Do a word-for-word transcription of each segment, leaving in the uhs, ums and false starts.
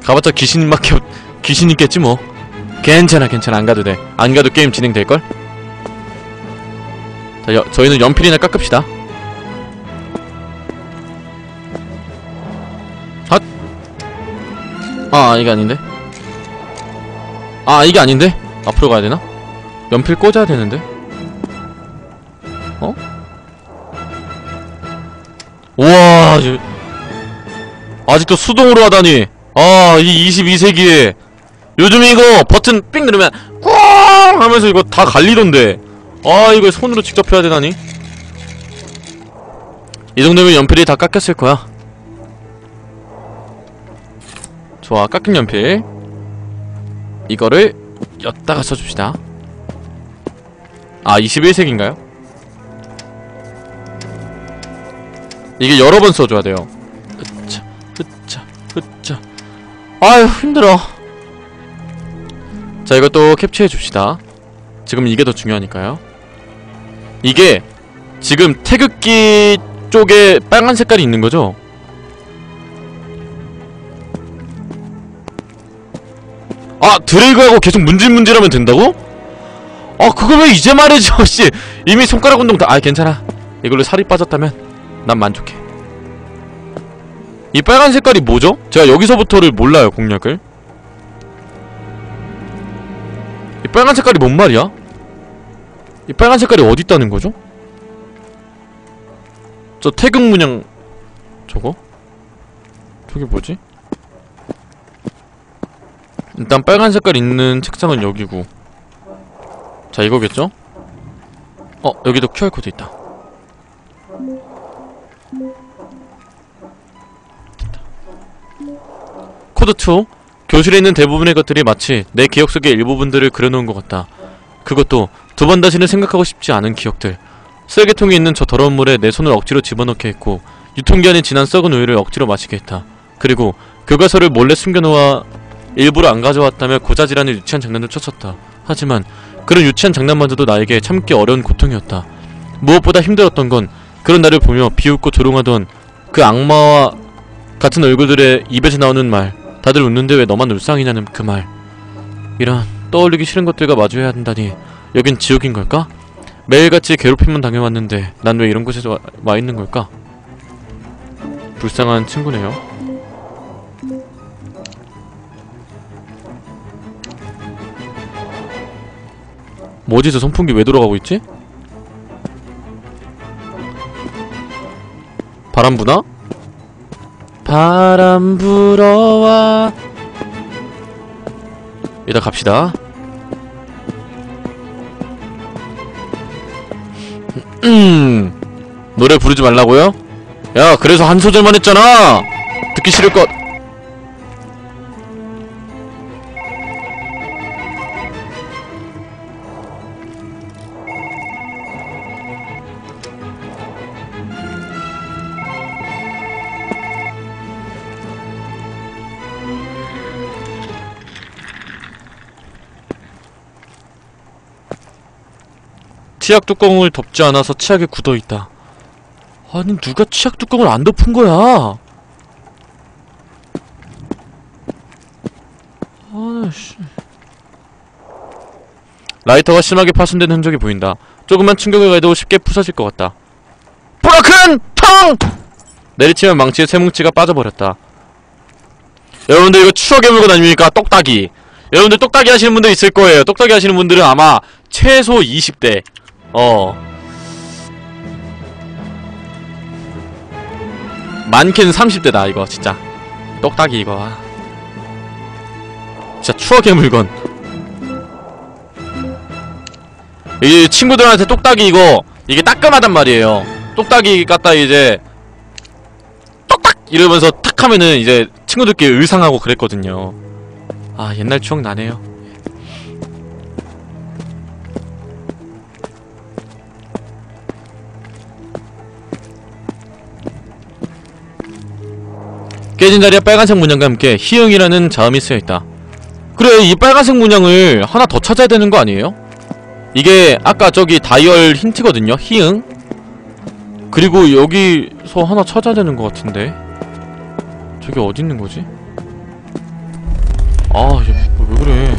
가봤자 귀신밖에 귀신 있겠지 뭐. 괜찮아 괜찮아 안 가도 돼. 안 가도 게임 진행될걸? 자 여, 저희는 연필이나 깎읍시다. 핫! 아 이게 아닌데? 아 이게 아닌데? 앞으로 가야 되나? 연필 꽂아야 되는데? 어? 우와 저, 아직도 수동으로 하다니. 아 이 이십이 세기에 요즘 이거 버튼 삑 누르면 꽝 하면서 이거 다 갈리던데. 아 이거 손으로 직접 해야 되다니. 이 정도면 연필이 다 깎였을 거야. 좋아 깎인 연필 이거를 엿다가 써줍시다. 아 이십일 색인가요? 이게 여러 번 써줘야 돼요. 흐차 흐차 흐차. 아휴 힘들어. 자 이것도 캡처해줍시다. 지금 이게 더 중요하니까요. 이게 지금 태극기 쪽에 빨간 색깔이 있는거죠? 아 드래그하고 계속 문질문질하면 된다고? 아 그걸 왜 이제 말해줘. 씨 이미 손가락 운동 다. 아 괜찮아. 이걸로 살이 빠졌다면 난 만족해. 이 빨간 색깔이 뭐죠? 제가 여기서부터를 몰라요 공략을. 이 빨간 색깔이 뭔 말이야? 이 빨간 색깔이 어디 있다는 거죠? 저 태극 문양 저거? 저게 뭐지? 일단 빨간 색깔 있는 책상은 여기고. 자 이거겠죠? 어 여기도 큐알코드 있다. 코드 투. 교실에 있는 대부분의 것들이 마치 내 기억 속의 일부분들을 그려놓은 것 같다. 그것도 두 번 다시는 생각하고 싶지 않은 기억들. 쓰레기통에 있는 저 더러운 물에 내 손을 억지로 집어넣게 했고 유통기한이 지난 썩은 우유를 억지로 마시게 했다. 그리고 교과서를 몰래 숨겨놓아 일부러 안 가져왔다며 고자질하는 유치한 장난을 쳤었다. 하지만 그런 유치한 장난마저도 나에게 참기 어려운 고통이었다. 무엇보다 힘들었던 건 그런 나를 보며 비웃고 조롱하던 그 악마와 같은 얼굴들의 입에서 나오는 말. 다들 웃는데 왜 너만 울상이냐는 그 말. 이런 떠올리기 싫은 것들과 마주해야 한다니 여긴 지옥인 걸까? 매일같이 괴롭힘만 당해왔는데 난 왜 이런 곳에 와, 와 있는 걸까? 불쌍한 친구네요. 뭐지 저 선풍기 왜 돌아가고 있지? 바람 부나? 바람 불어와. 이따 갑시다. 음 노래 부르지 말라고요? 야 그래서 한 소절만 했잖아. 듣기 싫을 것. 치약 뚜껑을 덮지 않아서 치약에 굳어있다. 아니 누가 치약 뚜껑을 안 덮은 거야? 아씨. 라이터가 심하게 파손된 흔적이 보인다. 조금만 충격을 가해도 쉽게 부서질 것 같다. 브로큰 텅! 내리치면 망치에 쇠뭉치가 빠져버렸다. 여러분들 이거 추억의 물건 아닙니까? 똑딱이. 여러분들 똑딱이 하시는 분들 있을 거예요. 똑딱이 하시는 분들은 아마 최소 이십 대. 어 많게는 삼십 대다 이거 진짜. 똑딱이 이거 진짜 추억의 물건. 이 친구들한테 똑딱이 이거 이게 따끔하단 말이에요. 똑딱이 갖다 이제 똑딱 이러면서 탁 하면은 이제 친구들끼리 의상하고 그랬거든요. 아 옛날 추억 나네요. 깨진 자리에 빨간색 문양과 함께 희응이라는 자음이 쓰여있다. 그래 이 빨간색 문양을 하나 더 찾아야 되는 거 아니에요? 이게 아까 저기 다이얼 힌트거든요. 희응. 그리고 여기서 하나 찾아야 되는 것 같은데 저게 어디 있는 거지? 아, 이게 뭐, 왜 그래.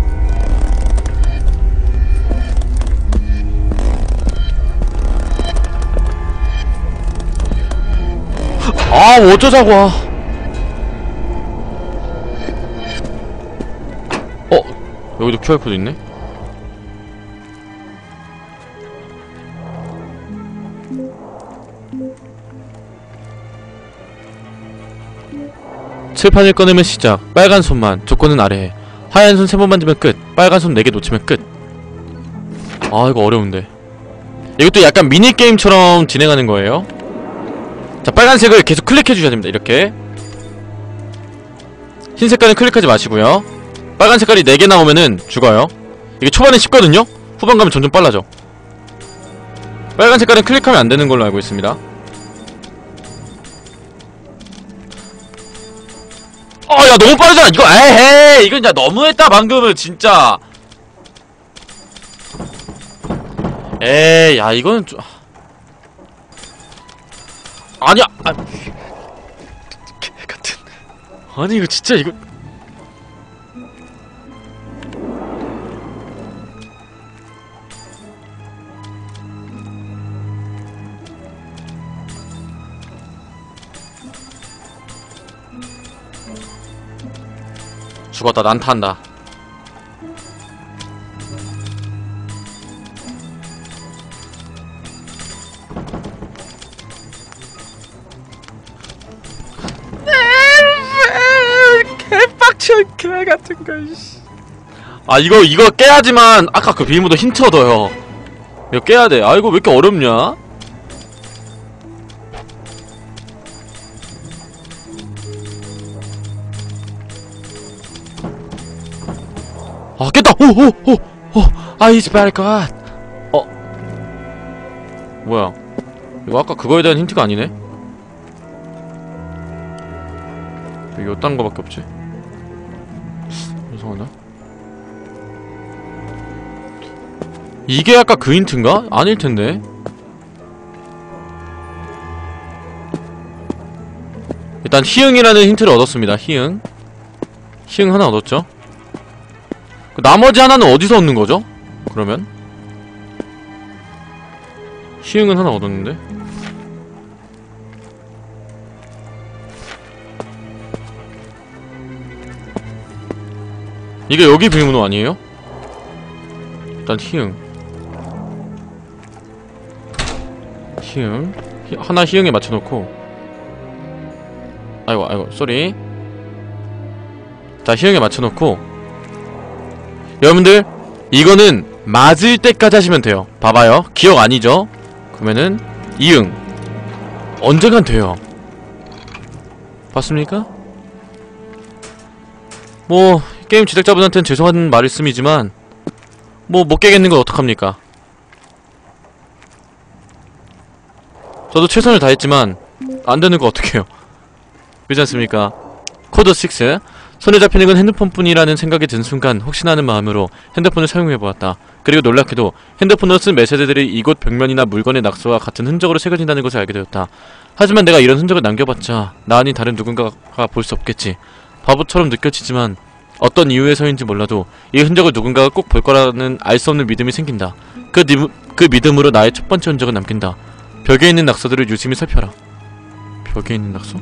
아, 뭐 어쩌자고. 어? 여기도 큐알코드 있네? 칠판을 꺼내면 시작. 빨간 손만. 조건은 아래에. 하얀 손 세 번 만지면 끝. 빨간 손 네 개 놓치면 끝. 아, 이거 어려운데. 이것도 약간 미니게임처럼 진행하는 거예요. 자, 빨간색을 계속 클릭해주셔야 됩니다. 이렇게. 흰 색깔은 클릭하지 마시고요. 빨간 색깔이 네 개 나오면은 죽어요. 이게 초반에 쉽거든요? 후반 가면 점점 빨라져. 빨간 색깔은 클릭하면 안 되는 걸로 알고 있습니다. 어, 야, 너무 빠르잖아. 이거, 에헤이. 이건 진짜 너무했다, 방금은, 진짜. 에이, 야, 이거는 좀. 아니야! 아. 개같은. 아니, 이거 진짜, 이거. 죽었다. 난타한다. 개빡쳐 개같은거. 아, 이거 이거 깨야지만 아까 그 비밀번호 힌트 얻어요. 이거 깨야돼. 아, 이거 왜 이렇게 어렵냐? 아, 깼다! 오! 오! 오! 오! 아이스 발것! 어? 뭐야? 이거 아까 그거에 대한 힌트가 아니네? 왜 요딴 거밖에 없지? 이상하나? 이게 아까 그 힌트인가? 아닐텐데? 일단 희응이라는 힌트를 얻었습니다. 희응. 희응 하나 얻었죠? 그 나머지 하나는 어디서 얻는 거죠? 그러면? 희응은 하나 얻었는데? 이게 여기 비밀번호 아니에요? 일단 희응. 희응. 희, 하나 희응에 맞춰놓고. 아이고, 아이고, 쏘리. 자, 희응에 맞춰놓고. 여러분들, 이거는 맞을 때까지 하시면 돼요. 봐봐요. 기억 아니죠? 그러면은 이응. 언젠간 돼요. 봤습니까? 뭐 게임 제작자분한테는 죄송한 말씀이지만 뭐 못 깨겠는 건 어떡합니까? 저도 최선을 다했지만 안 되는 거 어떡해요? 그렇지 않습니까? 코드 육. 손에 잡히는 건 핸드폰뿐이라는 생각이 든 순간 혹시나 하는 마음으로 핸드폰을 사용해보았다. 그리고 놀랍게도 핸드폰으로 쓴 메시지들이 이곳 벽면이나 물건의 낙서와 같은 흔적으로 새겨진다는 것을 알게 되었다. 하지만 내가 이런 흔적을 남겨봤자 나 아닌 다른 누군가가 볼 수 없겠지. 바보처럼 느껴지지만 어떤 이유에서인지 몰라도 이 흔적을 누군가가 꼭 볼 거라는 알 수 없는 믿음이 생긴다. 그, 니, 그 믿음으로 나의 첫 번째 흔적을 남긴다. 벽에 있는 낙서들을 유심히 살펴라. 벽에 있는 낙서?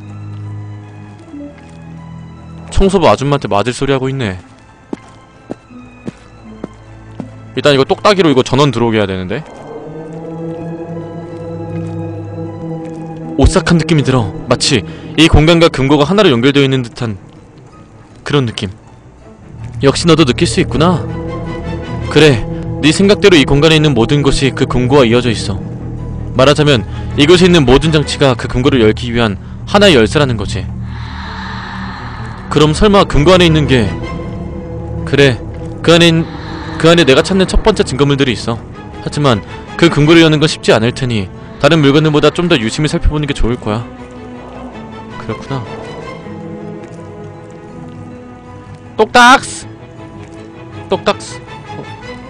청소부 아줌마한테 맞을 소리 하고 있네. 일단 이거 똑딱이로 이거 전원 들어오게 해야 되는데. 오싹한 느낌이 들어. 마치 이 공간과 금고가 하나로 연결되어 있는 듯한 그런 느낌. 역시 너도 느낄 수 있구나. 그래, 네 생각대로 이 공간에 있는 모든 것이 그 금고와 이어져 있어. 말하자면 이곳에 있는 모든 장치가 그 금고를 열기 위한 하나의 열쇠라는 거지. 그럼 설마 금고 안에 있는 게... 그래, 그 안에 그 안에 내가 찾는 첫 번째 증거물들이 있어. 하지만 그 금고를 여는 건 쉽지 않을 테니 다른 물건들보다 좀 더 유심히 살펴보는 게 좋을 거야. 그렇구나. 똑딱스! 똑딱스. 어.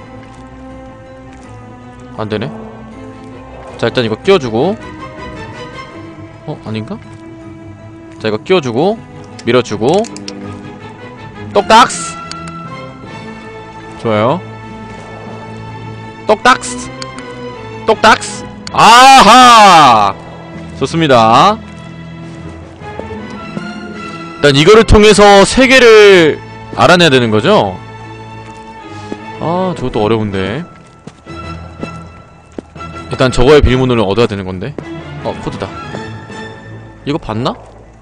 안되네. 자, 일단 이거 끼워주고. 어? 아닌가? 자, 이거 끼워주고 밀어주고 똑딱스. 좋아요. 똑딱스. 똑딱스. 아하! 좋습니다. 일단 이거를 통해서 세계를 알아내야 되는 거죠? 아, 저것도 어려운데. 일단 저거의 비밀번호를 얻어야 되는 건데. 어, 코드다. 이거 봤나?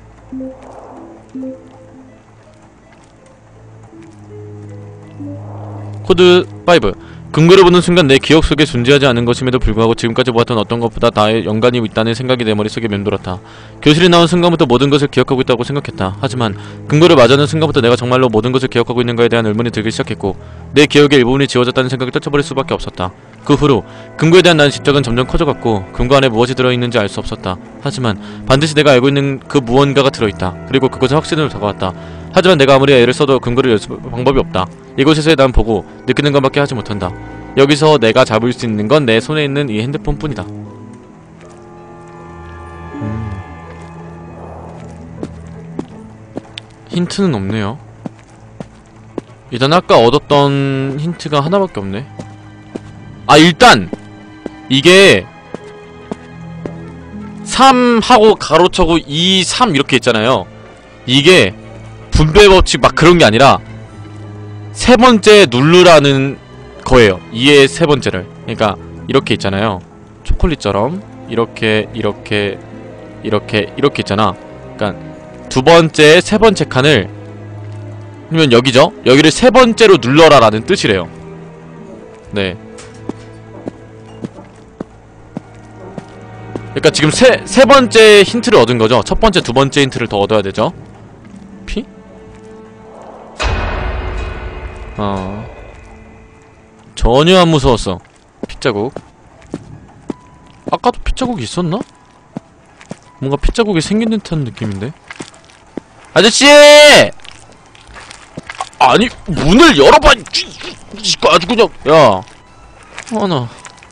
코드 오. 근거를 보는 순간 내 기억 속에 존재하지 않은 것임에도 불구하고 지금까지 보았던 어떤 것보다 나의 연관이 있다는 생각이 내 머릿속에 맴돌았다. 교실에 나온 순간부터 모든 것을 기억하고 있다고 생각했다. 하지만 근거를 맞이하는 순간부터 내가 정말로 모든 것을 기억하고 있는가에 대한 의문이 들기 시작했고 내 기억의 일부분이 지워졌다는 생각을 떨쳐버릴 수밖에 없었다. 그 후로 근거에 대한 나의 집착은 점점 커져갔고 근거 안에 무엇이 들어있는지 알 수 없었다. 하지만 반드시 내가 알고 있는 그 무언가가 들어있다. 그리고 그것은 확신으로 다가왔다. 하지만 내가 아무리 애를 써도 근거를 연습할 방법이 없다. 이곳에서의 난 보고 느끼는 것밖에 하지 못한다. 여기서 내가 잡을 수 있는 건 내 손에 있는 이 핸드폰 뿐이다. 음. 힌트는 없네요. 일단 아까 얻었던 힌트가 하나밖에 없네. 아, 일단 이게 삼 하고 가로쳐고 이, 삼 이렇게 있잖아요. 이게 분배 법칙 막 그런 게 아니라 세 번째 누르라는 거예요. 이의 세 번째를. 그러니까 이렇게 있잖아요. 초콜릿처럼 이렇게 이렇게 이렇게 이렇게 있잖아. 그러니까 두 번째, 세 번째 칸을 그러면 여기죠? 여기를 세 번째로 눌러라 라는 뜻이래요. 네. 그러니까 지금 세, 세 번째 힌트를 얻은 거죠. 첫 번째, 두 번째 힌트를 더 얻어야 되죠. 피? 어. 전혀 안 무서웠어. 핏자국. 아까도 핏자국이 있었나? 뭔가 핏자국이 생긴 듯한 느낌인데. 아저씨! 아, 아니 문을 열어봐. 이거 아주 그냥. 야. 아, 나.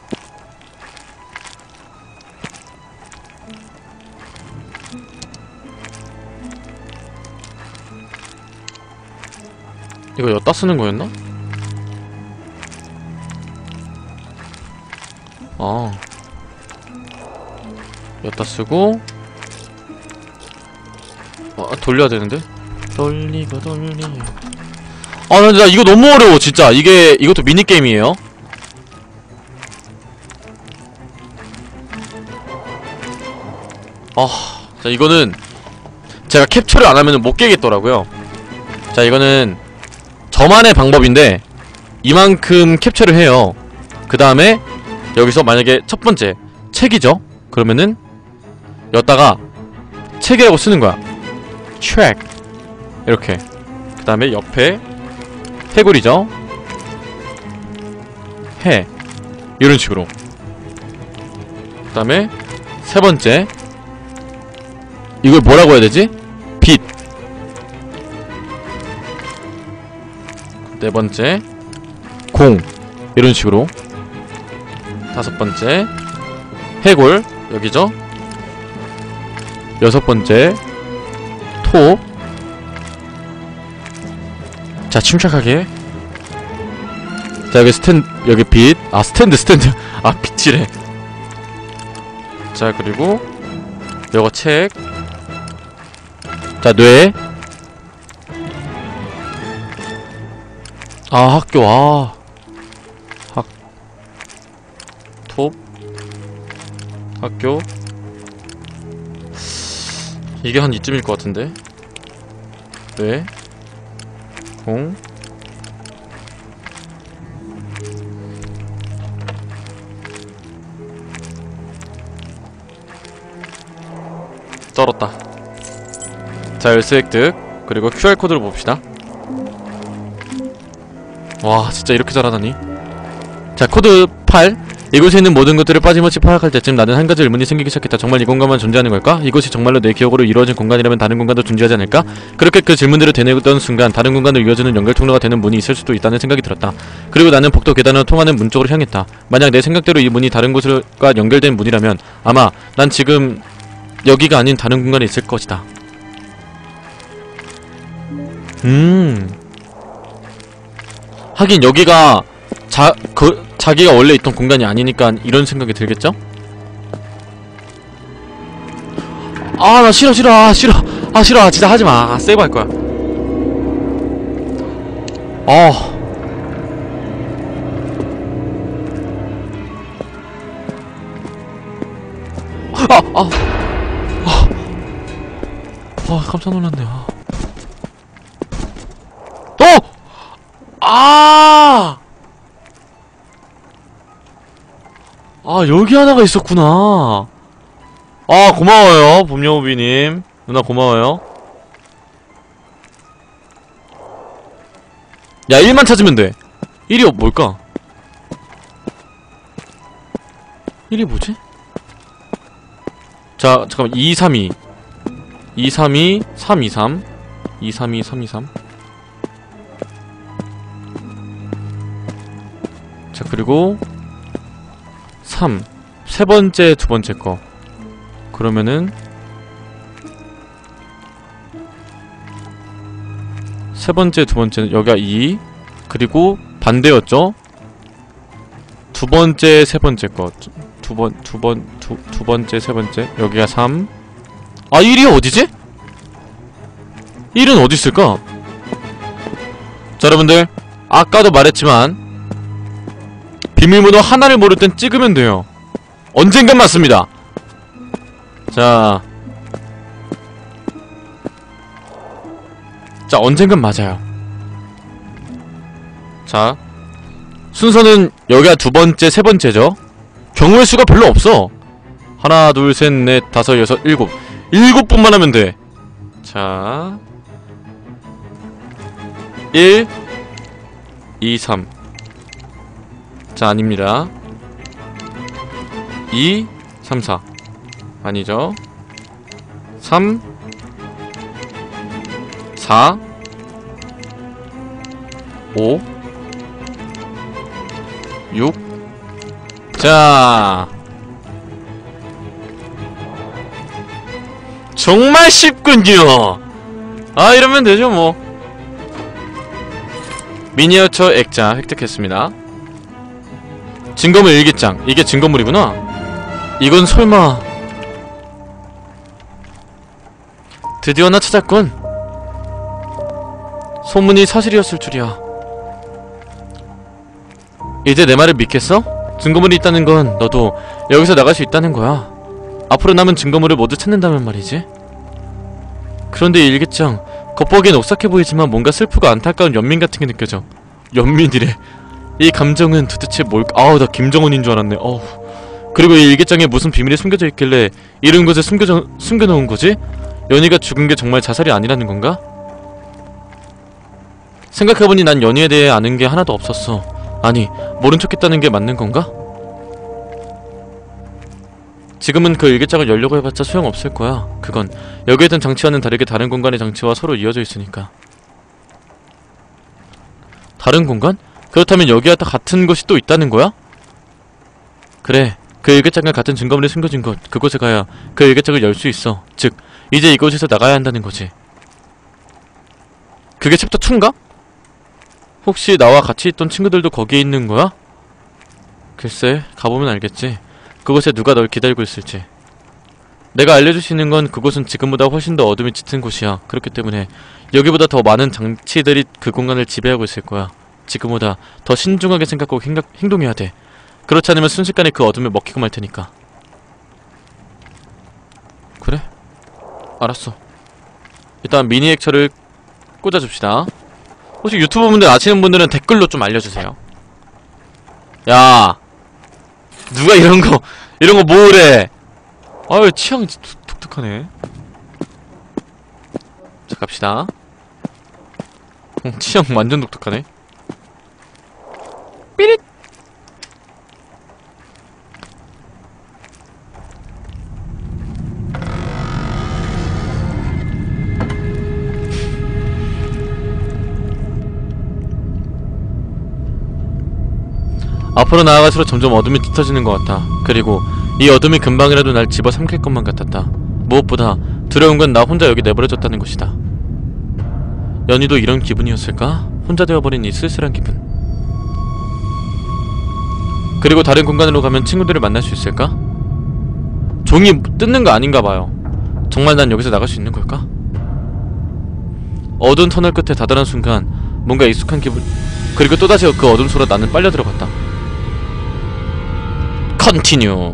이거 엿다 쓰는 거였나? 아, 엿다 쓰고. 아, 돌려야 되는데? 돌리고 돌리. 아, 나 진짜 이거 너무 어려워 진짜. 이게 이것도 미니게임이에요. 아, 자 이거는 제가 캡처를 안하면 못 깨겠더라고요. 자, 이거는 저만의 방법인데 이만큼 캡처를 해요. 그 다음에 여기서 만약에 첫 번째 책이죠? 그러면은 여기다가 책이라고 쓰는 거야. 책 이렇게. 그 다음에 옆에 해골이죠? 해 이런 식으로. 그 다음에 세 번째 이걸 뭐라고 해야 되지? 빛. 네 번째 공 이런 식으로. 다섯 번째 해골 여기죠? 여섯 번째 톱. 자, 침착하게. 자, 여기 스탠드, 여기 빛. 아, 스탠드 스탠드 아, 빛이래. 자, 그리고 요거 책. 자, 뇌. 아, 학교. 아, 학 톱 학교. 이게 한 이쯤일 것 같은데. 네. 공. 쩔었다. 자, 열쇠 획득. 그리고 큐알코드를 봅시다. 와, 진짜 이렇게 잘하다니. 자, 코드 팔. 이곳에 있는 모든 것들을 빠짐없이 파악할 때쯤 나는 한 가지 의문이 생기기 시작했다. 정말 이 공간만 존재하는 걸까? 이곳이 정말로 내 기억으로 이루어진 공간이라면 다른 공간도 존재하지 않을까? 그렇게 그 질문들을 되뇌던 순간 다른 공간으로 이어지는 연결 통로가 되는 문이 있을 수도 있다는 생각이 들었다. 그리고 나는 복도 계단으로 통하는 문 쪽으로 향했다. 만약 내 생각대로 이 문이 다른 곳과 연결된 문이라면 아마 난 지금 여기가 아닌 다른 공간에 있을 것이다. 음... 하긴 여기가 자, 그, 자기가 원래 있던 공간이 아니니까 이런 생각이 들겠죠? 아, 나 싫어, 싫어, 아, 싫어. 아, 싫어. 진짜 하지마. 아, 세이브 할 거야. 어. 아, 아. 아, 아 깜짝 놀랐네. 아. 어! 아! 아, 여기 하나가 있었구나. 아, 고마워요, 봄여우비님. 누나 고마워요. 야, 일만 찾으면 돼. 일이 뭘까? 일이 뭐지? 자, 잠깐만. 이, 삼, 이 이, 삼, 이, 삼, 이, 삼 이, 삼, 이, 삼, 이, 삼. 자, 그리고 삼. 세 번째, 두 번째 거. 그러면은 세 번째, 두 번째는 여기가 이. 그리고 반대였죠? 두 번째, 세 번째 거. 두 번, 두 번, 두, 두 번째, 세 번째. 여기가 삼. 아, 일이 어디지? 일은 어디 있을까? 자, 여러분들. 아까도 말했지만 비밀번호 하나를 모를 땐 찍으면 돼요. 언젠간 맞습니다. 자. 자, 언젠간 맞아요. 자. 순서는 여기가 두 번째, 세 번째죠? 경우의 수가 별로 없어. 하나, 둘, 셋, 넷, 다섯, 여섯, 일곱. 일곱 분만 하면 돼. 자. 일, 이, 삼. 자, 아닙니다. 이, 삼, 사. 아니죠. 삼, 사, 오, 육. 자, 정말 쉽군요. 아, 이러면 되죠 뭐. 미니어처 액자 획득했습니다. 증거물 일기장. 이게 증거물이구나. 이건 설마. 드디어 나 찾았군. 소문이 사실이었을 줄이야. 이제 내 말을 믿겠어? 증거물이 있다는 건 너도 여기서 나갈 수 있다는 거야. 앞으로 남은 증거물을 모두 찾는다면 말이지. 그런데 이 일기장 겉보기엔 오싹해 보이지만 뭔가 슬프고 안타까운 연민 같은 게 느껴져. 연민이래. 이 감정은 도대체 뭘까? 아우, 나 김정은인 줄 알았네. 어우. 그리고 이 일기장에 무슨 비밀이 숨겨져 있길래 이런 곳에 숨겨져, 숨겨놓은 거지? 연희가 죽은 게 정말 자살이 아니라는 건가? 생각해보니 난 연희에 대해 아는 게 하나도 없었어. 아니, 모른 척했다는 게 맞는 건가? 지금은 그 일기장을 열려고 해봤자 소용없을 거야. 그건 여기에 있던 장치와는 다르게 다른 공간의 장치와 서로 이어져 있으니까. 다른 공간? 그렇다면 여기와 다 같은 것이 또 있다는 거야? 그래, 그 일기장과 같은 증거물이 숨겨진 곳, 그곳에 가야 그 일기장을 열 수 있어. 즉, 이제 이곳에서 나가야 한다는 거지. 그게 챕터 이인가? 혹시 나와 같이 있던 친구들도 거기에 있는 거야? 글쎄, 가보면 알겠지. 그곳에 누가 널 기다리고 있을지. 내가 알려줄 수 있는 건 그곳은 지금보다 훨씬 더 어둠이 짙은 곳이야. 그렇기 때문에 여기보다 더 많은 장치들이 그 공간을 지배하고 있을 거야. 지금보다 더 신중하게 생각하고 행각, 행동해야 돼. 그렇지 않으면 순식간에 그 어둠에 먹히고 말 테니까. 그래? 알았어. 일단 미니 액처를 꽂아줍시다. 혹시 유튜브 분들 아시는 분들은 댓글로 좀 알려주세요. 야, 누가 이런거 이런거 뭐래. 아유, 취향이 독특하네. 자, 갑시다. 어, 취향 완전 독특하네. 삐릿. 앞으로 나아갈수록 점점 어둠이 짙어지는 것 같아. 그리고 이 어둠이 금방이라도 날 집어삼킬 것만 같았다. 무엇보다 두려운 건 나 혼자 여기 내버려졌다는 것이다. 연희도 이런 기분이었을까? 혼자 되어버린 이 쓸쓸한 기분. 그리고 다른 공간으로 가면 친구들을 만날 수 있을까? 종이 뜯는 거 아닌가봐요. 정말 난 여기서 나갈 수 있는 걸까? 어두운 터널 끝에 다다른 순간 뭔가 익숙한 기분. 그리고 또다시 그 어둠 속으로 나는 빨려 들어갔다. 컨티뉴.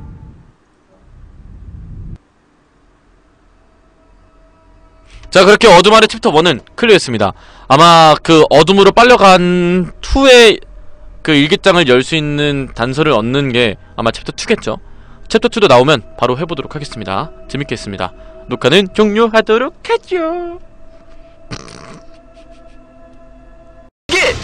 자, 그렇게 어둠 아래 챕터 일은 클리어했습니다. 아마 그 어둠으로 빨려간 이의 그 일기장을 열 수 있는 단서를 얻는 게 아마 챕터 이겠죠. 챕터 이도 나오면 바로 해보도록 하겠습니다. 재밌게 했습니다. 녹화는 종료하도록 하죠. 이게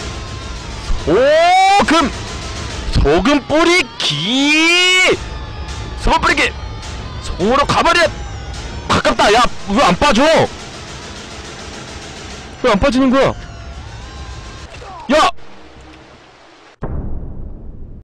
소금! 소금 뿌리기! 소금 뿌리기! 송으로 가버려! 가깝다! 야! 왜 안 빠져? 왜 안 빠지는 거야?